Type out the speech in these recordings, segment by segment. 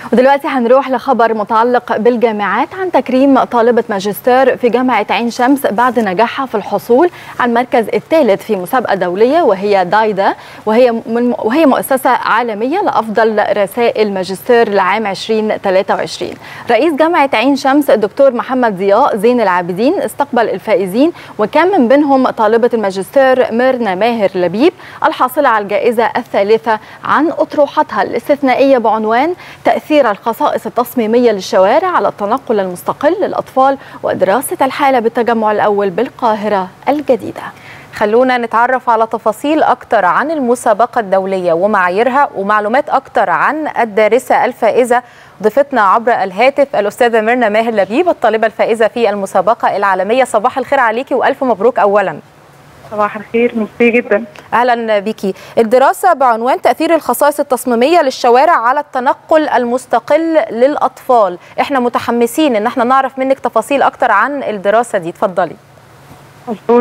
ودلوقتي هنروح لخبر متعلق بالجامعات عن تكريم طالبة ماجستير في جامعة عين شمس بعد نجاحها في الحصول على المركز الثالث في مسابقة دولية وهي دايدا، وهي مؤسسة عالمية لأفضل رسائل ماجستير لعام 2023. رئيس جامعة عين شمس الدكتور محمد ضياء زين العابدين استقبل الفائزين، وكان من بينهم طالبة الماجستير ميرنا ماهر لبيب الحاصلة على الجائزة الثالثة عن أطروحتها الاستثنائية بعنوان تأثير الخصائص التصميمية للشوارع على التنقل المستقل للأطفال ودراسة الحالة بالتجمع الأول بالقاهرة الجديدة. خلونا نتعرف على تفاصيل أكتر عن المسابقة الدولية ومعاييرها ومعلومات أكتر عن الدارسة الفائزة. ضيفتنا عبر الهاتف الأستاذة ميرنا ماهر لبيب الطالبة الفائزة في المسابقة العالمية. صباح الخير عليكي وألف مبروك أولا. صباح الخير، ميرسي جدا. اهلا بيكي. الدراسه بعنوان تاثير الخصائص التصميميه للشوارع على التنقل المستقل للاطفال، احنا متحمسين ان احنا نعرف منك تفاصيل اكتر عن الدراسه دي، اتفضلي. مظبوط.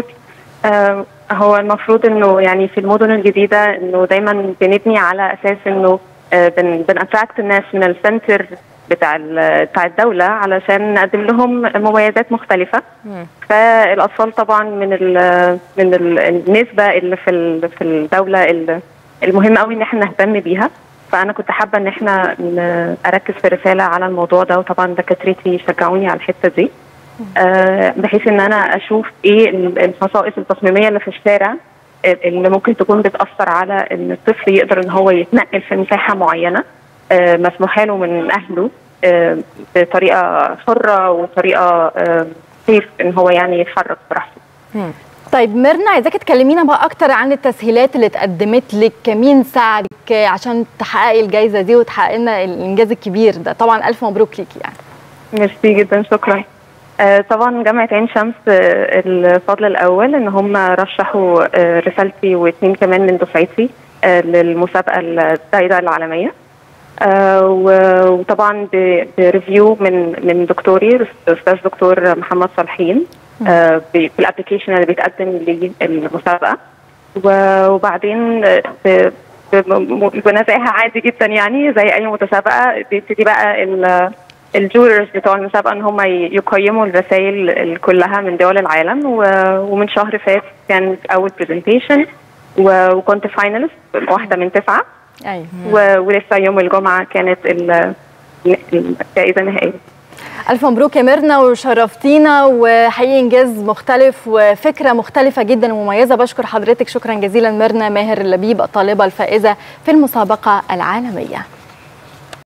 هو المفروض انه يعني في المدن الجديده انه دايما بنبني على اساس انه بنأتراكت الناس من السنتر بتاع الدوله علشان نقدم لهم مميزات مختلفه. فالاطفال طبعا من النسبه اللي في الدوله المهم قوي ان احنا نهتم بيها. فانا كنت حابه ان احنا اركز في رساله على الموضوع ده، وطبعا دكاترتي شجعوني على الحته دي بحيث ان انا اشوف ايه الخصائص التصميميه اللي في الشارع اللي ممكن تكون بتاثر على ان الطفل يقدر ان هو يتنقل في مساحه معينه مسموح له من اهله بطريقه حره وطريقه كيف ان هو يعني يتحرك براحته. طيب ميرنا، عايزاكي تكلمينا بقى اكتر عن التسهيلات اللي اتقدمت لك، مين ساعدك عشان تحققي الجائزه دي وتحققي لنا الانجاز الكبير ده؟ طبعا الف مبروك ليكي يعني. ميرسي جدا، شكرا. طبعا جامعه عين شمس الفضل الاول ان هم رشحوا رسالتي واثنين كمان من دفعتي للمسابقه الدايره العالميه. وطبعا بريفيو من دكتوري الاستاذ دكتور محمد صالحين في الابلكيشن اللي بيتقدم للمسابقه. وبعدين بنزاهه عادي جدا يعني زي اي متسابقه بيبتدي بقى الجوريرز بتوع المسابقه ان هم يقيموا الرسائل كلها من دول العالم. ومن شهر فات كان اول برزنتيشن وكنت فاينلست واحده من 9. أيوة. ولسه يوم الجمعه كانت الجائزه النهائيه. ألف مبروك يا ميرنا، وشرفتينا، وحقيقي إنجاز مختلف وفكرة مختلفة جدا ومميزة. بشكر حضرتك شكرا جزيلا ميرنا ماهر لبيب الطالبة الفائزة في المسابقة العالمية.